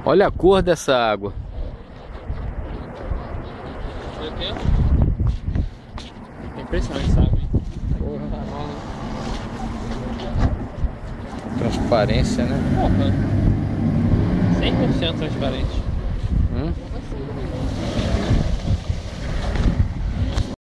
Olha a cor dessa água. Olha aqui, ó. É impressionante essa água, hein? Porra, Transparência, né? porra. 100% transparente.